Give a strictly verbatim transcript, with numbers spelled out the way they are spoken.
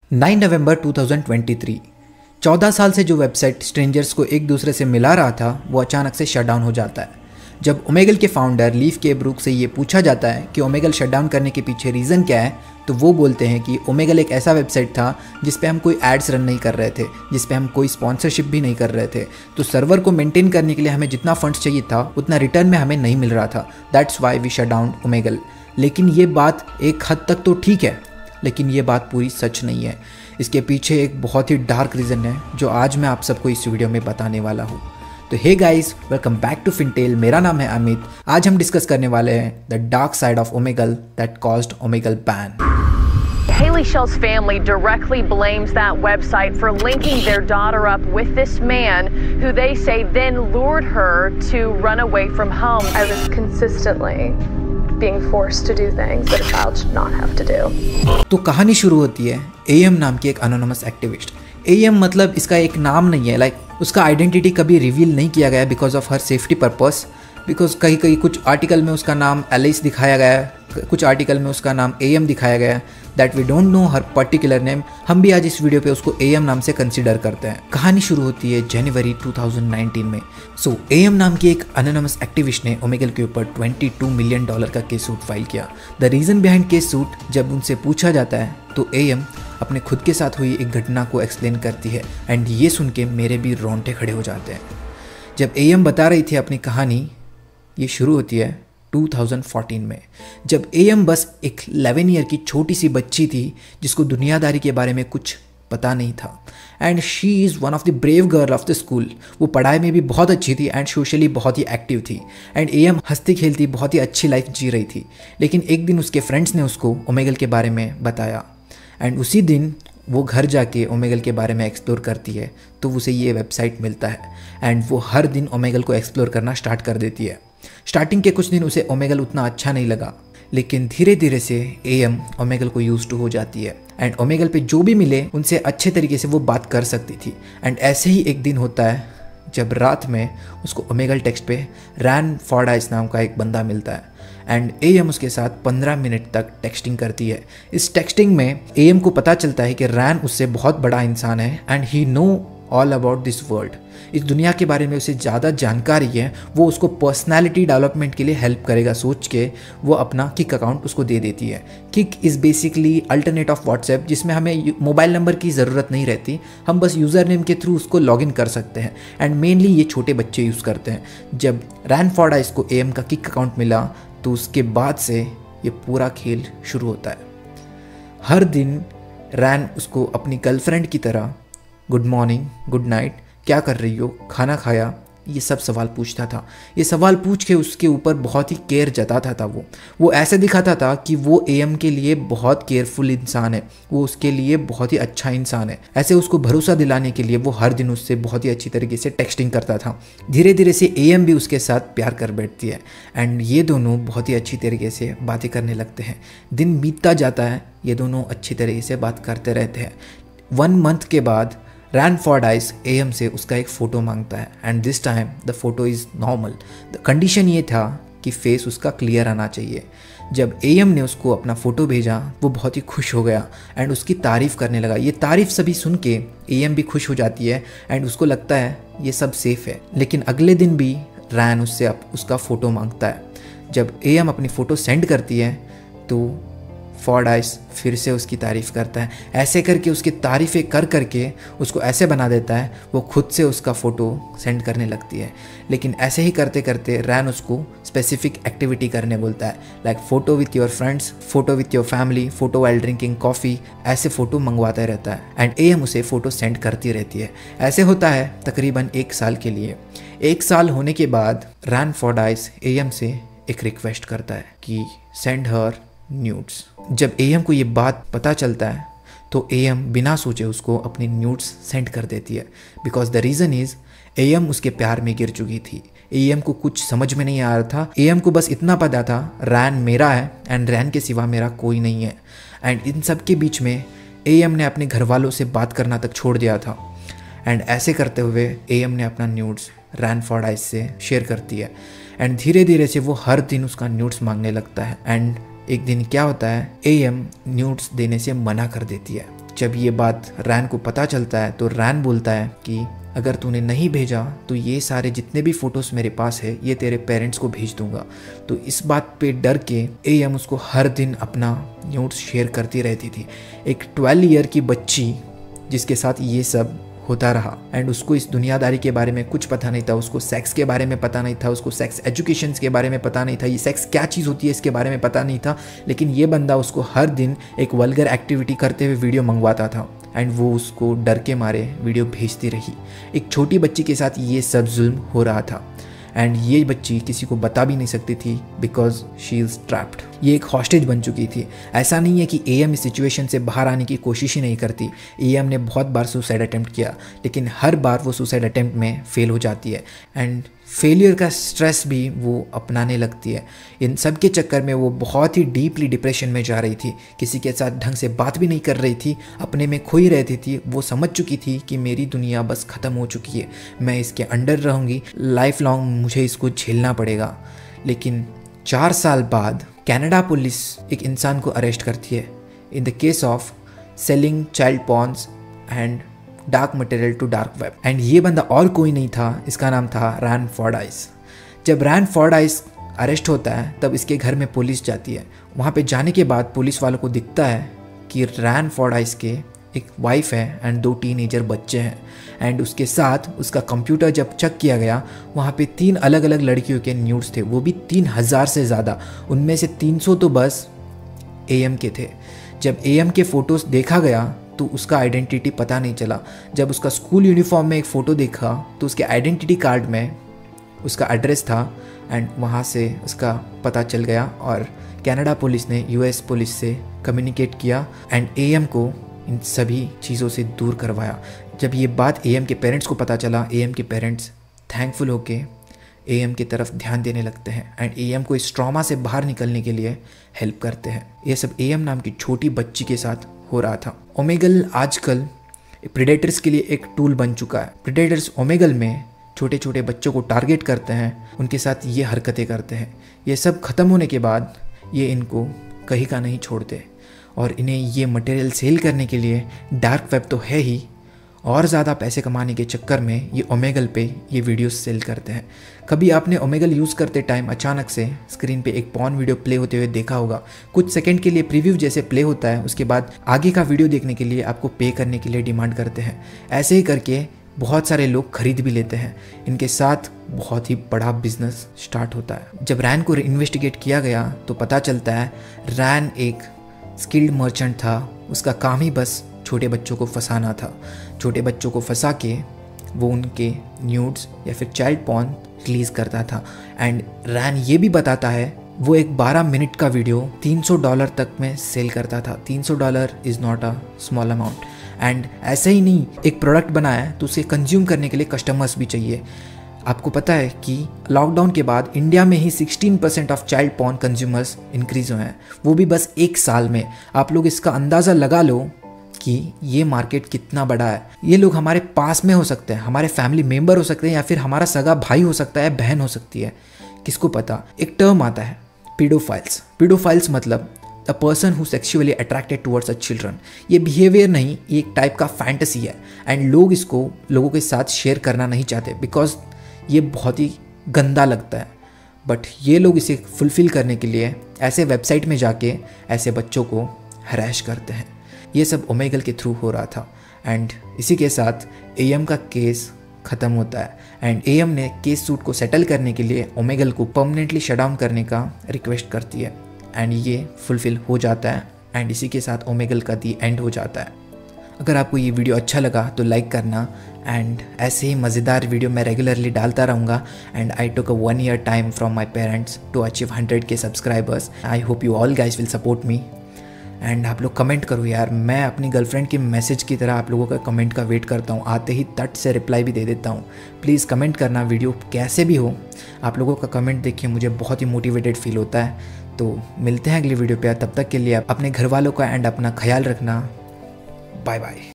Nine November two thousand twenty three, चौदह साल से जो वेबसाइट स्ट्रेंजर्स को एक दूसरे से मिला रहा था वो अचानक से शटडाउन हो जाता है। जब ओमेगल के फाउंडर लीव के ब्रूक से ये पूछा जाता है कि ओमेगल शटडाउन करने के पीछे रीज़न क्या है, तो वो बोलते हैं कि ओमेगल एक ऐसा वेबसाइट था जिस पे हम कोई एड्स रन नहीं कर रहे थे, जिस पे हम कोई स्पॉन्सरशिप भी नहीं कर रहे थे, तो सर्वर को मेंटेन करने के लिए हमें जितना फंड्स चाहिए था उतना रिटर्न में हमें नहीं मिल रहा था। That's why we shut down Omegle. लेकिन ये बात एक हद तक तो ठीक है, लेकिन ये बात पूरी सच नहीं है। इसके पीछे एक बहुत ही डार्क रीज़न है जो आज मैं आप सबको इस वीडियो में बताने वाला हूँ। तो hey guys, welcome back to Fintel. मेरा नाम है अमित। आज हम डिस्कस करने वाले हैं the dark side of Omegle that caused Omegle ban. Haley Shell's family directly blames that website for linking their daughter up with this man who they say then lured her to run away from home. I was consistently being forced to do things that a child should not have to do. तो कहानी शुरू होती है A M नाम की एक anonymous activist. A M मतलब इसका एक नाम नहीं है, लाइक like, उसका आइडेंटिटी कभी रिवील नहीं किया गया because of her safety purpose. Because कहीं कहीं कुछ आर्टिकल में उसका नाम एलिस दिखाया गया है, कुछ आर्टिकल में उसका नाम ए एम दिखाया गया है। That we don't know her particular name. हम भी आज इस वीडियो पे उसको ए एम नाम से कंसिडर करते हैं। कहानी शुरू होती है जनवरी टू थाउजेंड नाइनटीन में। सो ए एम नाम की एक अनोनिमस एक्टिविस्ट ने ओमेगल के ऊपर बाईस मिलियन डॉलर का केस सूट फाइल किया। The reason behind case suit जब उनसे पूछा जाता है तो ए एम अपने खुद के साथ हुई एक घटना को एक्सप्लेन करती है, एंड ये सुन के मेरे भी रोंगटे खड़े हो जाते हैं। जब ए एम बता रही थी अपनी कहानी, ये शुरू होती है टू थाउजेंड फोर्टीन में, जब ए एम बस एक इलेवन ईयर की छोटी सी बच्ची थी जिसको दुनियादारी के बारे में कुछ पता नहीं था। And she is one of the brave girl of the school. वो पढ़ाई में भी बहुत अच्छी थी एंड सोशली बहुत ही एक्टिव थी। एंड ए एम हंसती खेलती बहुत ही अच्छी लाइफ जी रही थी। लेकिन एक दिन उसके फ्रेंड्स ने उसको ओमेगल के बारे में बताया, एंड उसी दिन वो घर जाके ओमेगल के बारे में एक्सप्लोर करती है तो उसे ये वेबसाइट मिलता है। एंड वो हर दिन ओमेगल को एक्सप्लोर करना स्टार्ट कर देती है। स्टार्टिंग के कुछ दिन उसे ओमेगल उतना अच्छा नहीं लगा, लेकिन धीरे धीरे से ए एम ओमेगल को यूज टू हो जाती है। एंड ओमेगल पे जो भी मिले उनसे अच्छे तरीके से वो बात कर सकती थी। एंड ऐसे ही एक दिन होता है जब रात में उसको ओमेगल टेक्स्ट पे रैन फॉर्डाइस नाम का एक बंदा मिलता है। एंड ए एम उसके साथ पंद्रह मिनट तक टेक्सटिंग करती है। इस टेक्सटिंग में ए एम को पता चलता है कि रैन उससे बहुत बड़ा इंसान है and he know all about this world. इस दुनिया के बारे में उसे ज़्यादा जानकारी है, वो उसको पर्सनालिटी डेवलपमेंट के लिए हेल्प करेगा सोच के वो अपना किक अकाउंट उसको दे देती है। Kik is basically alternate of WhatsApp, जिसमें हमें मोबाइल नंबर की ज़रूरत नहीं रहती, हम बस यूज़र नेम के थ्रू उसको लॉगिन कर सकते हैं। एंड मेनली ये छोटे बच्चे यूज़ करते हैं। जब रैन फॉर्डाइस को ए एम का किक अकाउंट मिला तो उसके बाद से ये पूरा खेल शुरू होता है। हर दिन रैन उसको अपनी गर्लफ्रेंड की तरह गुड मॉर्निंग, गुड नाइट, क्या कर रही हो, खाना खाया, ये सब सवाल पूछता था। ये सवाल पूछ के उसके ऊपर बहुत ही केयर जताता था। वो वो ऐसे दिखाता था कि वो ए एम के लिए बहुत केयरफुल इंसान है, वो उसके लिए बहुत ही अच्छा इंसान है। ऐसे उसको भरोसा दिलाने के लिए वो हर दिन उससे बहुत ही अच्छी तरीके से टेक्सटिंग करता था। धीरे धीरे से ए एम भी उसके साथ प्यार कर बैठती है एंड ये दोनों बहुत ही अच्छी तरीके से बातें करने लगते हैं। दिन बीतता जाता है, ये दोनों अच्छी तरीके से बात करते रहते हैं। वन मंथ के बाद रैन फॉर्डाइस ए एम से उसका एक फ़ोटो मांगता है and this time the photo is normal. The condition ये था कि फेस उसका क्लियर आना चाहिए। जब ए एम ने उसको अपना फ़ोटो भेजा वो बहुत ही खुश हो गया एंड उसकी तारीफ़ करने लगा। ये तारीफ़ सभी सुन के ए एम भी खुश हो जाती है एंड उसको लगता है ये सब सेफ़ है। लेकिन अगले दिन भी रैन उससे अब उसका फ़ोटो मांगता है। जब ए एम अपनी फ़ोटो सेंड करती है तो फॉर्डाइस फिर से उसकी तारीफ़ करता है। ऐसे करके उसकी तारीफ़ें कर करके उसको ऐसे बना देता है वो खुद से उसका फ़ोटो सेंड करने लगती है। लेकिन ऐसे ही करते करते रैन उसको स्पेसिफिक एक्टिविटी करने बोलता है, like photo with your friends, photo with your family, photo while drinking coffee, ऐसे फ़ोटो मंगवाता रहता है। एंड ए एम उसे फ़ोटो सेंड करती रहती है। ऐसे होता है तकरीबन एक साल के लिए। एक साल होने के बाद रैन फॉर्डाइस ए एम से एक रिक्वेस्ट करता है कि सेंड हर न्यूड्स। जब ए एम को ये बात पता चलता है तो ए एम बिना सोचे उसको अपनी न्यूड्स सेंड कर देती है। Because the reason is A M उसके प्यार में गिर चुकी थी। ए एम को कुछ समझ में नहीं आ रहा था। ए एम को बस इतना पता था रैन मेरा है एंड रैन के सिवा मेरा कोई नहीं है। एंड इन सब के बीच में ए एम ने अपने घर वालों से बात करना तक छोड़ दिया था। एंड ऐसे करते हुए ए एम ने अपना न्यूड्स रैन फॉर्डाइस से शेयर करती है। एंड धीरे धीरे से वो हर दिन उसका न्यूड्स मांगने लगता है। एंड एक दिन क्या होता है, ए एम न्यूड्स देने से मना कर देती है। जब ये बात रैन को पता चलता है तो रैन बोलता है कि अगर तूने नहीं भेजा तो ये सारे जितने भी फ़ोटोज़ मेरे पास है ये तेरे पेरेंट्स को भेज दूंगा। तो इस बात पे डर के ए एम उसको हर दिन अपना नोट्स शेयर करती रहती थी। एक ट्वेल्व ईयर की बच्ची जिसके साथ ये सब होता रहा एंड उसको इस दुनियादारी के बारे में कुछ पता नहीं था, उसको सेक्स के बारे में पता नहीं था, उसको सेक्स एजुकेशन के बारे में पता नहीं था, ये सेक्स क्या चीज़ होती है इसके बारे में पता नहीं था। लेकिन ये बंदा उसको हर दिन एक वल्गर एक्टिविटी करते हुए वीडियो मंगवाता था एंड वो उसको डर के मारे वीडियो भेजती रही। एक छोटी बच्ची के साथ ये सब जुल्म हो रहा था एंड ये बच्ची किसी को बता भी नहीं सकती थी बिकॉज शी इज़ ट्रैप्ड। ये एक हॉस्टेज बन चुकी थी। ऐसा नहीं है कि ए एम इस सिचुएशन से बाहर आने की कोशिश ही नहीं करती। ए एम ने बहुत बार सुसाइड अटेम्प्ट किया लेकिन हर बार वो सुसाइड अटेम्प्ट में फेल हो जाती है एंड फेलियर का स्ट्रेस भी वो अपनाने लगती है। इन सब के चक्कर में वो बहुत ही डीपली डिप्रेशन में जा रही थी, किसी के साथ ढंग से बात भी नहीं कर रही थी, अपने में खोई रहती थी। वो समझ चुकी थी कि मेरी दुनिया बस ख़त्म हो चुकी है, मैं इसके अंडर रहूँगी, लाइफ लॉन्ग मुझे इसको झेलना पड़ेगा। लेकिन चार साल बाद कनाडा पुलिस एक इंसान को अरेस्ट करती है in the case of selling child porns and dark material to dark web and ये बंदा और कोई नहीं था, इसका नाम था रैन फॉर्डाइस। जब रैन फॉर्डाइस अरेस्ट होता है तब इसके घर में पुलिस जाती है। वहाँ पे जाने के बाद पुलिस वालों को दिखता है कि रैन फॉर्डाइस के एक वाइफ है एंड दो टीनेजर बच्चे हैं एंड उसके साथ उसका कंप्यूटर जब चेक किया गया वहाँ पे तीन अलग अलग लड़कियों के न्यूड्स थे, वो भी तीन हज़ार से ज़्यादा। उनमें से तीन सौ तो बस ए एम के थे। जब ए एम के फ़ोटोज़ देखा गया तो उसका आइडेंटिटी पता नहीं चला। जब उसका स्कूल यूनिफॉर्म में एक फ़ोटो देखा तो उसके आइडेंटिटी कार्ड में उसका एड्रेस था एंड वहाँ से उसका पता चल गया और कनाडा पुलिस ने यू एस पुलिस से कम्युनिकेट किया एंड ए एम को इन सभी चीज़ों से दूर करवाया। जब ये बात ए एम के पेरेंट्स को पता चला, ए एम के पेरेंट्स थैंकफुल होके ए एम की तरफ ध्यान देने लगते हैं एंड ए एम को इस ट्रॉमा से बाहर निकलने के लिए हेल्प करते हैं। ये सब ए एम नाम की छोटी बच्ची के साथ हो रहा था। ओमेगल आजकल प्रेडेटर्स के लिए एक टूल बन चुका है। प्रेडेटर्स ओमेगल में छोटे छोटे बच्चों को टारगेट करते हैं, उनके साथ ये हरकतें करते हैं। ये सब ख़त्म होने के बाद ये इनको कहीं का नहीं छोड़ते और इन्हें ये मटेरियल सेल करने के लिए डार्क वेब तो है ही, और ज़्यादा पैसे कमाने के चक्कर में ये ओमेगल पे ये वीडियोस सेल करते हैं। कभी आपने ओमेगल यूज़ करते टाइम अचानक से स्क्रीन पे एक पॉर्न वीडियो प्ले होते हुए देखा होगा। कुछ सेकंड के लिए प्रीव्यू जैसे प्ले होता है, उसके बाद आगे का वीडियो देखने के लिए आपको पे करने के लिए डिमांड करते हैं। ऐसे ही करके बहुत सारे लोग खरीद भी लेते हैं। इनके साथ बहुत ही बड़ा बिजनेस स्टार्ट होता है। जब रैन को इन्वेस्टिगेट किया गया तो पता चलता है रैन एक स्किल्ड मर्चेंट था। उसका काम ही बस छोटे बच्चों को फंसाना था। छोटे बच्चों को फंसा के वो उनके न्यूड्स या फिर चाइल्ड पॉर्न रिलीज़ करता था एंड रैन ये भी बताता है वो एक बारह मिनट का वीडियो तीन सौ डॉलर तक में सेल करता था। तीन सौ dollar is not a small amount and ऐसे ही नहीं, एक प्रोडक्ट बनाया है तो उसे कंज्यूम करने के लिए कस्टमर्स भी चाहिए। आपको पता है कि लॉकडाउन के बाद इंडिया में ही सोलह percent of child porn consumers increase हुए हैं, वो भी बस एक साल में। आप लोग इसका अंदाज़ा लगा लो कि ये मार्केट कितना बड़ा है। ये लोग हमारे पास में हो सकते हैं, हमारे फैमिली मेंबर हो सकते हैं या फिर हमारा सगा भाई हो सकता है, बहन हो सकती है, किसको पता। एक टर्म आता है पीडोफाइल्स। पीडोफाइल्स मतलब the person who sexually attracted towards a children. ये बिहेवियर नहीं, ये एक टाइप का फैंटेसी है एंड लोग इसको लोगों के साथ शेयर करना नहीं चाहते बिकॉज ये बहुत ही गंदा लगता है। बट ये लोग इसे फुलफ़िल करने के लिए ऐसे वेबसाइट में जाके ऐसे बच्चों को हराश करते हैं। ये सब ओमेगल के थ्रू हो रहा था एंड इसी के साथ ए एम का केस ख़त्म होता है एंड ए एम ने केस सूट को सेटल करने के लिए ओमेगल को परमानेंटली शट डाउन करने का रिक्वेस्ट करती है एंड ये फुलफ़िल हो जाता है एंड इसी के साथ ओमेगल का दी एंड हो जाता है। अगर आपको ये वीडियो अच्छा लगा तो लाइक करना एंड ऐसे ही मज़ेदार वीडियो मैं रेगुलरली डालता रहूँगा and I took a one year time from my parents to achieve hundred K subscribers. I hope you all guys will support me and आप लोग कमेंट करो यार। मैं अपनी गर्लफ्रेंड के मैसेज की तरह आप लोगों का कमेंट का वेट करता हूँ, आते ही तट से रिप्लाई भी दे देता हूँ। प्लीज़ कमेंट करना, वीडियो कैसे भी हो। आप लोगों का कमेंट देखिए मुझे बहुत ही मोटिवेटेड फील होता है। तो मिलते हैं अगली वीडियो पे, तब तक के लिए अपने घर वालों का एंड अपना ख्याल रखना। Bye bye.